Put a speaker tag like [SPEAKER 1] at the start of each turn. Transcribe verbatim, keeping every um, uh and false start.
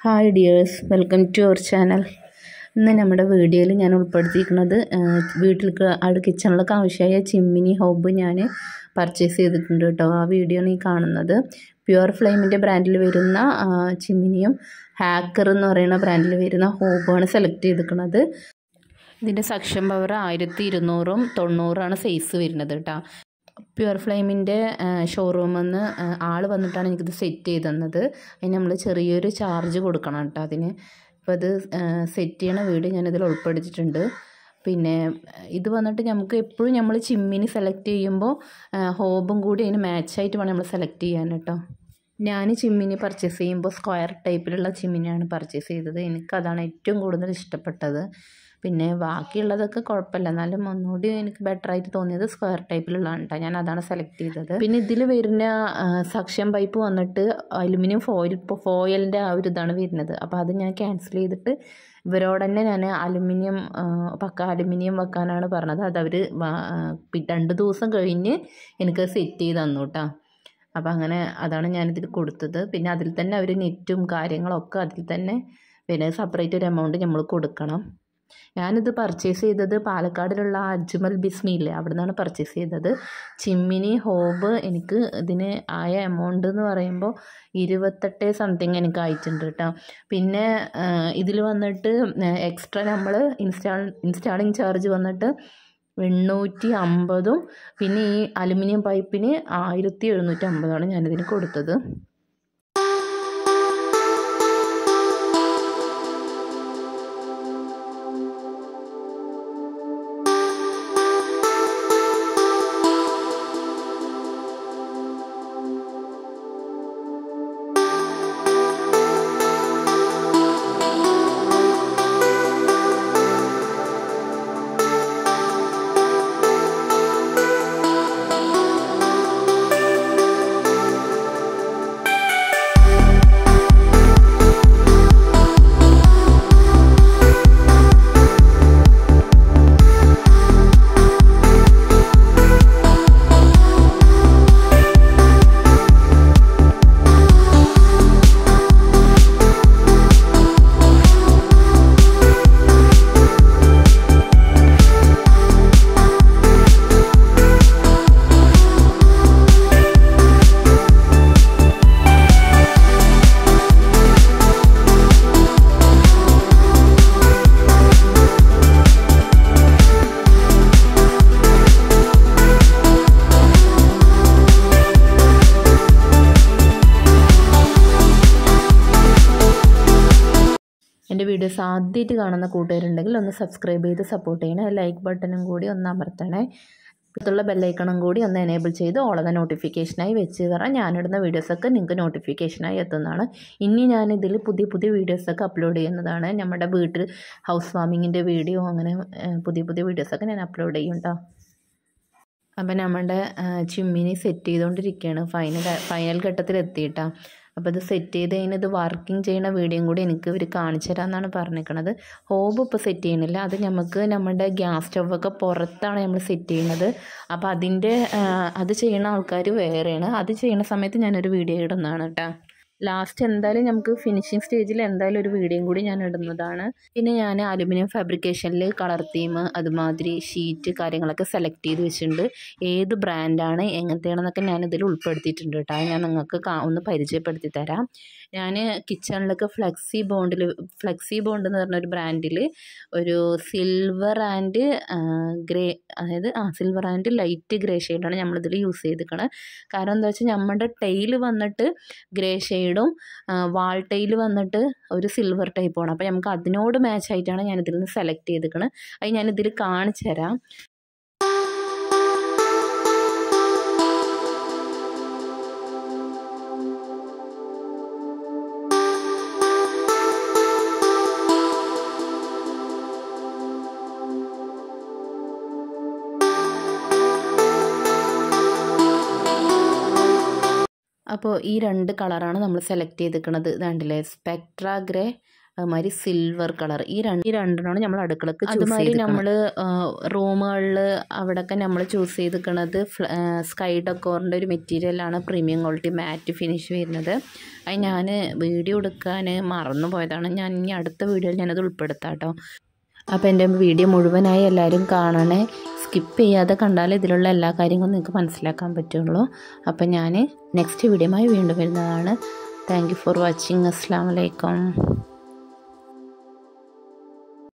[SPEAKER 1] Hi dears, welcome to our channel. ഇന്ന് നമ്മുടെ വീഡിയോയിൽ ഞാൻ ഉൾപ്പെടുത്തിയിരിക്കുന്നത് വീട്ടിലേക്ക് അടു കിച്ചണിലേക്ക് ആവശ്യമായ ചിമ്മിനി ഹോബ് ഞാൻ പർച്ചേസ് ചെയ്തിട്ടുണ്ട് കേട്ടോ. ആ വീഡിയോ ആണ് ഈ കാണുന്നത്. പ്യുവർ ഫ്ലെയിമിൻ്റെ ബ്രാൻഡിൽ വരുന്ന ചിമ്മിനിയും ഹാക്കർ എന്ന് പറയുന്ന ബ്രാൻഡിൽ വരുന്ന ഹോബാണ് സെലക്ട് ചെയ്തിരിക്കുന്നത്. ഇതിൻ്റെ സക്ഷൻ പവർ ആയിരത്തി ഇരുന്നൂറും തൊണ്ണൂറാണ് സൈസ് വരുന്നത് കേട്ടോ. പ്യുവർ ഫ്ലെയിമിൻ്റെ ഷോറൂമിൽ നിന്ന് ആൾ വന്നിട്ടാണ് എനിക്കിത് സെറ്റ് ചെയ്ത് തന്നത്. അതിന് നമ്മൾ ചെറിയൊരു ചാർജ് കൊടുക്കണം കേട്ടോ അതിന്. അപ്പോൾ അത് സെറ്റ് ചെയ്യണ വീഡിയോ ഞാനിതിൽ ഉൾപ്പെടുത്തിയിട്ടുണ്ട്. പിന്നെ ഇത് വന്നിട്ട് നമുക്ക് എപ്പോഴും നമ്മൾ ചിമ്മിനി സെലക്ട് ചെയ്യുമ്പോൾ ഹോബും കൂടി അതിന് മാച്ചായിട്ട് വേണം നമ്മൾ സെലക്ട് ചെയ്യാൻ കേട്ടോ. ഞാൻ ചിമ്മിനി പർച്ചേസ് ചെയ്യുമ്പോൾ സ്ക്വയർ ടൈപ്പിലുള്ള ചിമ്മിനിയാണ് പർച്ചേസ് ചെയ്തത്. എനിക്കതാണ് ഏറ്റവും കൂടുതൽ ഇഷ്ടപ്പെട്ടത്. പിന്നെ ബാക്കിയുള്ളതൊക്കെ കുഴപ്പമില്ല, എന്നാലും ഒന്നുകൂടി എനിക്ക് ബെറ്ററായിട്ട് തോന്നിയത് സ്ക്വയർ ടൈപ്പിലുള്ളതാണ് കേട്ടോ. ഞാൻ അതാണ് സെലക്ട് ചെയ്തത്. പിന്നെ ഇതിൽ വരുന്ന സക്ഷൻ പൈപ്പ് വന്നിട്ട് അലുമിനിയം ഫോയിൽ ഫോയിലിൻ്റെ ആ ഒരു ഇതാണ് വരുന്നത്. അപ്പോൾ അത് ഞാൻ ക്യാൻസൽ ചെയ്തിട്ട് ഇവരോട് തന്നെ ഞാൻ അലുമിനിയം പക്ക അലുമിനിയം വെക്കാനാണ് പറഞ്ഞത്. അതവർ രണ്ട് ദിവസം കഴിഞ്ഞ് എനിക്ക് സെറ്റ് ചെയ്ത് തന്നു കേട്ടോ. അപ്പോൾ അങ്ങനെ അതാണ് ഞാനിതിൽ കൊടുത്തത്. പിന്നെ അതിൽ തന്നെ അവർ നെറ്റും കാര്യങ്ങളൊക്കെ അതിൽ തന്നെ പിന്നെ സെപ്പറേറ്റ് ഒരു എമൗണ്ട് നമ്മൾ കൊടുക്കണം. ഞാനിത് പർച്ചേസ് ചെയ്തത് പാലക്കാടിലുള്ള അജ്മൽ ബിസ്മിയില്ലേ, അവിടെ നിന്നാണ് പർച്ചേസ് ചെയ്തത്. ചിമ്മിനി ഹോബ് എനിക്ക് ഇതിന് ആയ എമൗണ്ട് എന്ന് പറയുമ്പോൾ ഇരുപത്തെട്ട് സംതിങ് എനിക്ക് ആയിട്ടുണ്ട് കേട്ടോ. പിന്നെ ഇതിൽ വന്നിട്ട് എക്സ്ട്രാ നമ്മൾ ഇൻസ്റ്റാൾ ഇൻസ്റ്റാളിങ് ചാർജ് വന്നിട്ട് എണ്ണൂറ്റി അമ്പതും പിന്നെ ഈ അലുമിനിയം പൈപ്പിന് ആയിരത്തി എഴുന്നൂറ്റി അമ്പതാണ് ഞാനിതിന് കൊടുത്തത്. എൻ്റെ വീഡിയോസ് ആദ്യമായിട്ട് കാണുന്ന കൂട്ടുകാരുണ്ടെങ്കിൽ ഒന്ന് സബ്സ്ക്രൈബ് ചെയ്ത് സപ്പോർട്ട് ചെയ്യണേ. ലൈക്ക് ബട്ടണും കൂടി ഒന്ന് അമർത്തണേ. അടുത്തുള്ള ബെല്ലൈക്കണും കൂടി ഒന്ന് എനേബിൾ ചെയ്ത് ഓളത നോട്ടിഫിക്കേഷനായി വെച്ച് കാരണം ഞാനിടുന്ന വീഡിയോസൊക്കെ നിങ്ങൾക്ക് നോട്ടിഫിക്കേഷനായി എത്തുന്നതാണ്. ഇനി ഞാനിതിൽ പുതിയ പുതിയ വീഡിയോസൊക്കെ അപ്ലോഡ് ചെയ്യുന്നതാണ്. നമ്മുടെ വീട്ടിൽ ഹൗസ് വാമിങ്ങിൻ്റെ വീഡിയോ അങ്ങനെ പുതിയ പുതിയ വീഡിയോസൊക്കെ ഞാൻ അപ്ലോഡ് ചെയ്യും കേട്ടോ. അപ്പം നമ്മുടെ ചിമ്മിനി സെറ്റ് ചെയ്തുകൊണ്ടിരിക്കുകയാണ്. ഫൈനൽ ഫൈനൽ ഘട്ടത്തിൽ എത്തിയിട്ടാണ്. അപ്പോൾ ഇത് സെറ്റ് ചെയ്ത് കഴിഞ്ഞ് ഇത് വർക്കിംഗ് ചെയ്യുന്ന വീഡിയോയും കൂടി എനിക്ക് ഇവർ കാണിച്ചു തരാമെന്നാണ് പറഞ്ഞിരിക്കുന്നത്. ഹോബ് ഇപ്പോൾ സെറ്റ് ചെയ്യണില്ല, അത് നമുക്ക് നമ്മുടെ ഗ്യാസ് സ്റ്റൗവൊക്കെ പുറത്താണ് നമ്മൾ സെറ്റ് ചെയ്യുന്നത്. അപ്പോൾ അതിൻ്റെ അത് ചെയ്യുന്ന ആൾക്കാർ വേറെയാണ്. അത് ചെയ്യുന്ന സമയത്ത് ഞാനൊരു വീഡിയോ ഇടുന്നതാണ് കേട്ടോ. ലാസ്റ്റ് എന്തായാലും നമുക്ക് ഫിനിഷിങ് സ്റ്റേജിൽ എന്തായാലും ഒരു വീഡിയോയും കൂടി ഞാൻ ഇടുന്നതാണ്. പിന്നെ ഞാൻ അലുമിനിയം ഫാബ്രിക്കേഷനിൽ കളർ തീം അതുമാതിരി ഷീറ്റ് കാര്യങ്ങളൊക്കെ സെലക്ട് ചെയ്ത് വെച്ചിട്ടുണ്ട്. ഏത് ബ്രാൻഡാണ് എങ്ങനത്തെയാണെന്നൊക്കെ ഞാനിതിൽ ഉൾപ്പെടുത്തിയിട്ടുണ്ട് കേട്ടോ. ഞാൻ നിങ്ങൾക്ക് ഒന്ന് പരിചയപ്പെടുത്തി തരാം. ഞാൻ കിച്ചണിലൊക്കെ ഫ്ലെക്സി ബോണ്ടിൽ ഫ്ലെക്സി ബോണ്ട് എന്ന് പറഞ്ഞൊരു ബ്രാൻഡിൽ ഒരു സിൽവർ ആൻഡ് ഗ്രേ അതായത് ആ സിൽവർ ആൻഡ് ലൈറ്റ് ഗ്രേ ഷെയ്ഡാണ് നമ്മളിതിൽ യൂസ് ചെയ്തിരിക്കുന്നത്. കാരണം എന്താ വെച്ചാൽ നമ്മുടെ ടൈൽ വന്നിട്ട് ഗ്രേ ഷെയ്ഡും വാൾ ടൈൽ വന്നിട്ട് ഒരു സിൽവർ ടൈപ്പുമാണ്. അപ്പോൾ നമുക്ക് അതിനോട് മാച്ച് ആയിട്ടാണ് ഞാനിതിൽ നിന്ന് സെലക്ട് ചെയ്തിരിക്കുന്നത്. അത് ഞാനിതിൽ കാണിച്ചു തരാം. അപ്പോൾ ഈ രണ്ട് കളറാണ് നമ്മൾ സെലക്ട് ചെയ്തിരിക്കുന്നത്. ഇതാണ്ടില്ലേ, സ്പെക്ട്ര ഗ്രേ അതുമാതിരി സിൽവർ കളർ ഈ രണ്ട് ഈ രണ്ടെണ്ണമാണ് നമ്മൾ അടുക്കളക്ക് അതുമാതിരി നമ്മൾ റൂമുകളിൽ അവിടെയൊക്കെ നമ്മൾ ചൂസ് ചെയ്തിരിക്കുന്നത് സ്കൈ ഡെക്കോറിൻ്റെ ഒരു മെറ്റീരിയലാണ് പ്രീമിയം ക്വാളിറ്റി മാറ്റ് ഫിനിഷ് വരുന്നത്. അത് ഞാൻ വീഡിയോ എടുക്കാൻ മറന്നു പോയതാണ്. ഞാൻ ഇനി അടുത്ത വീഡിയോയിൽ ഞാനത് ഉൾപ്പെടുത്താം കേട്ടോ. അപ്പോൾ എൻ്റെ വീഡിയോ മുഴുവനായി എല്ലാവരും കാണണേ, സ്കിപ്പ് ചെയ്യാതെ കണ്ടാൽ ഇതിലുള്ള എല്ലാ കാര്യങ്ങളും നിങ്ങൾക്ക് മനസ്സിലാക്കാൻ പറ്റുള്ളൂ. അപ്പോൾ ഞാൻ നെക്സ്റ്റ് വീഡിയോയുമായി വീണ്ടും വരുന്നതാണ്. Thank you for watching. അസ്സലാമു അലൈക്കും.